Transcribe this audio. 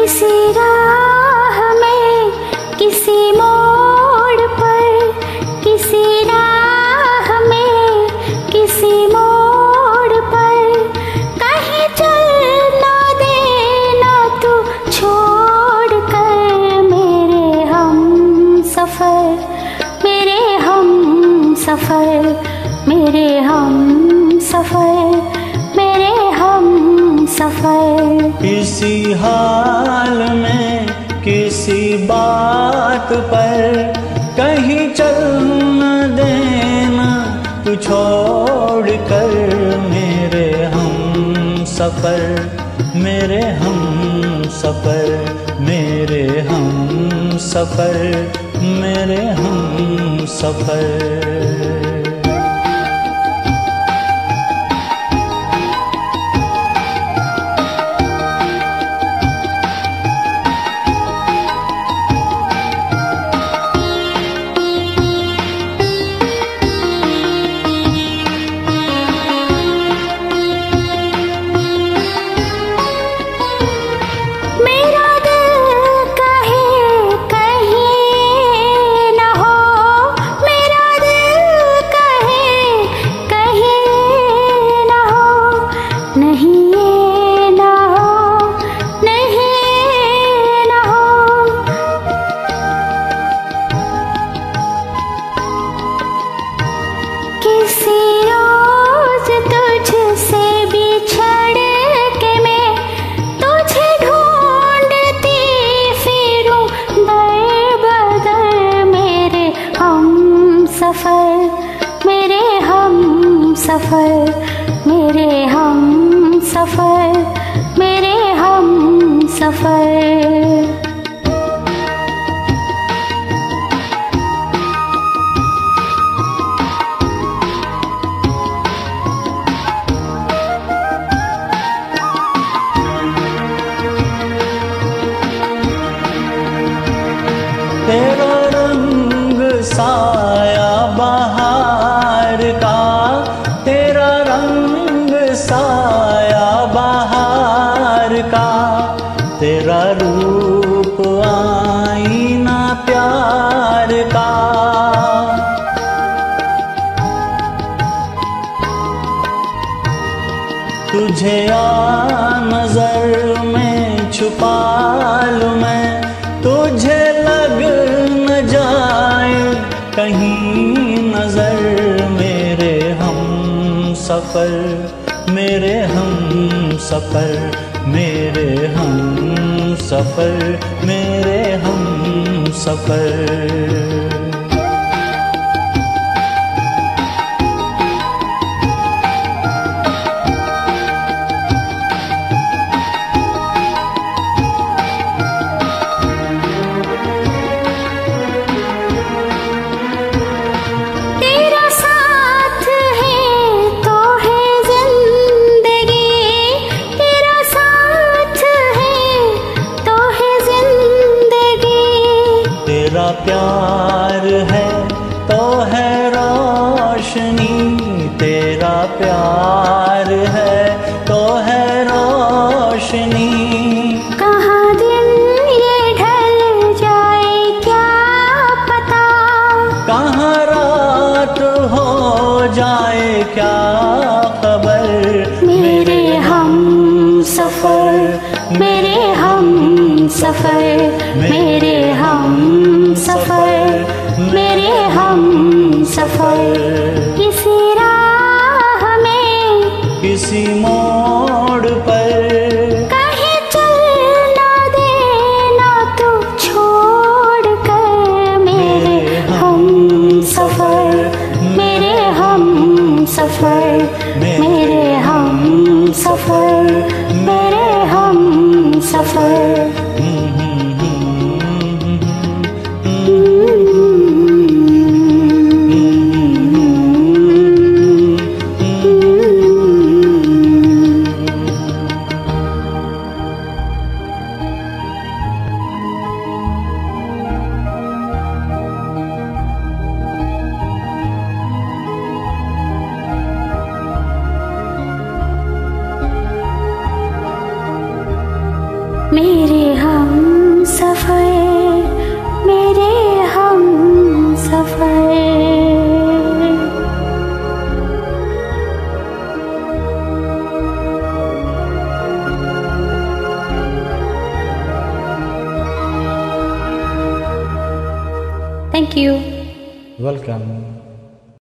किसी राह में, किसी मोड़ पर, किसी राह में, किसी मोड़ पर, कहीं चल ना देना तू छोड़ कर। मेरे हम सफर, मेरे हम सफर, मेरे हम सफर, मेरे हम सफर। किसी हाल में, किसी बात पर, कहीं चल न देना तू छोड़ कर। मेरे हम सफर, मेरे हम सफर, मेरे हम सफर, मेरे हम सफर। किसी रोज तुझसे बिछड़ के मैं तुझे ढूंढती फिरूं दर बदर। मेरे हम सफर, मेरे हम सफर, मेरे हम सफर, मेरे हम सफर। तेरा रंग साया बहार का, तेरा रंग साया बहार का, तेरा रूप आईना प्यार का। तुझे आ नजर में छुपा लूं मैं, तुझे लग न जाए कहीं नजर। मेरे हम सफर, मेरे हम सफर, मेरे हम सफर, मेरे हम सफर। तेरा प्यार है तो है रोशनी, तेरा प्यार है तो है रोशनी। कहाँ दिन ये ढल जाए क्या पता, कहाँ रात हो जाए क्या खबर। मेरे हम सफर, मेरे हम सफर, मेरे हम सफर, मेरे हम सफर। किसी राह में, किसी मोड़ पर, कहीं चल ना देना तू छोड़ कर। मेरे हम सफर, मेरे हम सफर, मेरे हम सफर, मेरे हम सफर। मेरे हम you. वेलकम।